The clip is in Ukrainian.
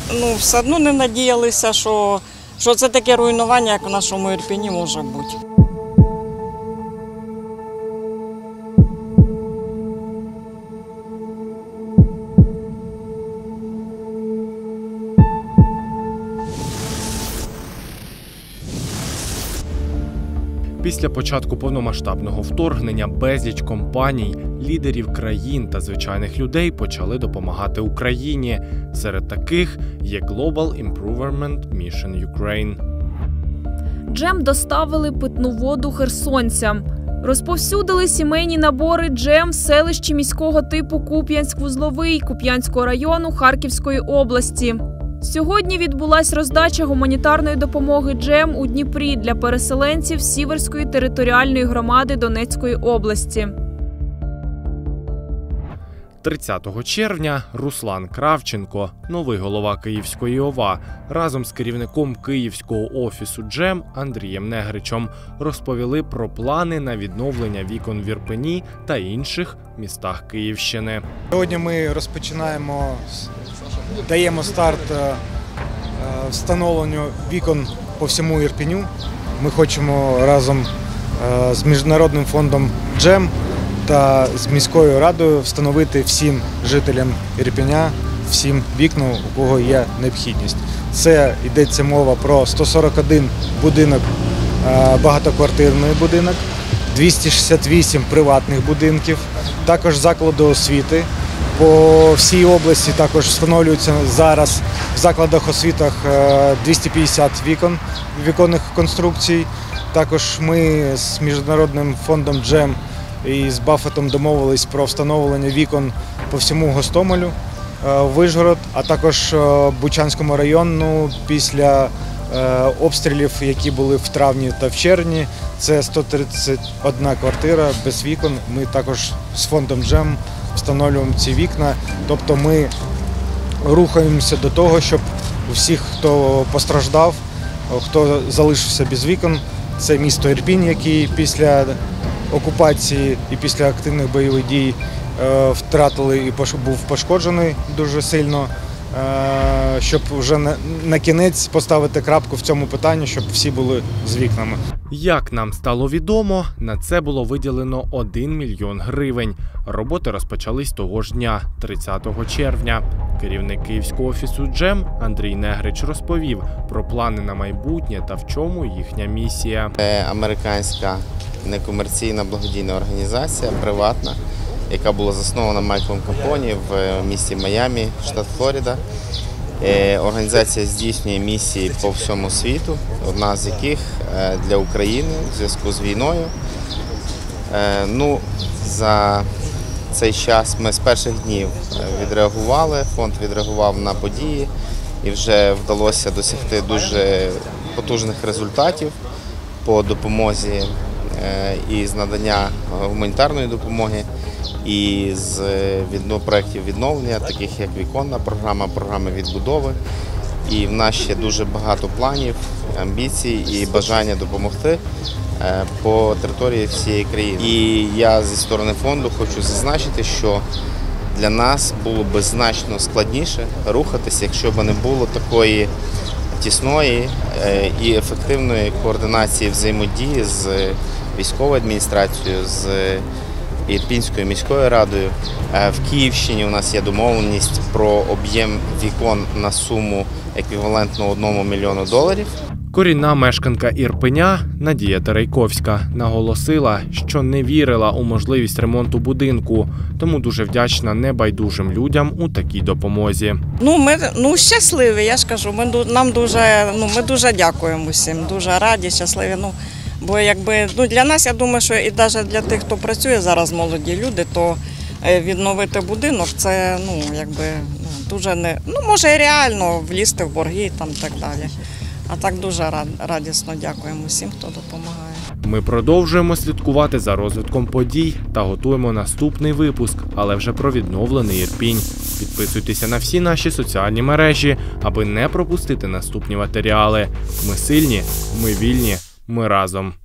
все одно не надіялися, що це таке руйнування, як в нашому Ірпені може бути. Після початку повномасштабного вторгнення безліч компаній, лідерів країн та звичайних людей почали допомагати Україні. Серед таких є Global Improvement Mission Ukraine. Джем доставили питну воду херсонцям. Розповсюдили сімейні набори джем в селищі міського типу Куп'янськ-Вузловий Куп'янського району Харківської області. Сьогодні відбулась роздача гуманітарної допомоги джем у Дніпрі для переселенців Сіверської територіальної громади Донецької області. 30 червня Руслан Кравченко, новий голова Київської ОВА, разом з керівником Київського офісу джем Андрієм Негричем розповіли про плани на відновлення вікон в Ірпені та інших містах Київщини. Сьогодні ми даємо старт встановленню вікон по всьому Ірпеню. Ми хочемо разом з Міжнародним фондом джем та з міською радою встановити всім жителям Ірпеня, всім вікна, у кого є необхідність. Це йдеться мова про 141 будинок, багатоквартирний будинок, 268 приватних будинків, також заклади освіти. По всій області також встановлюються зараз в закладах освіти 250 віконних конструкцій. Також ми з Міжнародним фондом джем і з Баффетом домовились про встановлення вікон по всьому Гостомелю, Вишгород, а також Бучанському району після обстрілів, які були в травні та в червні. Це 131 квартира без вікон. Ми також з фондом джем встановлюємо ці вікна. Тобто ми рухаємося до того, щоб усіх, хто постраждав, хто залишився без вікон, це місто Ірпінь, який після окупації і після активних бойових дій втратили і був пошкоджений дуже сильно, щоб вже на кінець поставити крапку в цьому питанні, щоб всі були з вікнами. Як нам стало відомо, на це було виділено 1 мільйон гривень. Роботи розпочались того ж дня, 30 червня. Керівник Київського офісу джем Андрій Негрич розповів про плани на майбутнє та в чому їхня місія. Це американська некомерційна благодійна організація, приватна, яка була заснована Майклом Капоні в місті Майамі, штат Флорида. Організація здійснює місії по всьому світу, одна з яких для України в зв'язку з війною. За цей час ми з перших днів відреагували, фонд відреагував на події і вже вдалося досягти дуже потужних результатів по допомозі і з надання гуманітарної допомоги, і з проєктів відновлення, таких як віконна програма, програми відбудови. І в нас ще дуже багато планів, амбіцій і бажання допомогти по території всієї країни. І я зі сторони фонду хочу зазначити, що для нас було б значно складніше рухатися, якщо б не було такої тісної і ефективної координації взаємодії з військовою адміністрацією, з Ірпінською міською радою. В Київщині у нас є домовленість про об'єм вікон на суму еквівалентну $1 мільйону. Корінна мешканка Ірпеня Надія Терейковська наголосила, що не вірила у можливість ремонту будинку, тому дуже вдячна небайдужим людям у такій допомозі. Ми щасливі, я ж кажу, ми дуже дякуємо усім, дуже раді, щасливі. Бо для нас, я думаю, що і навіть для тих, хто працює зараз, молоді люди, то відновити будинок – це дуже може і реально влізти в борги і так далі. А так дуже радісно дякуємо всім, хто допомагає. Ми продовжуємо слідкувати за розвитком подій та готуємо наступний випуск, але вже про відновлений Ірпінь. Підписуйтеся на всі наші соціальні мережі, аби не пропустити наступні матеріали. Ми сильні, ми вільні, ми разом.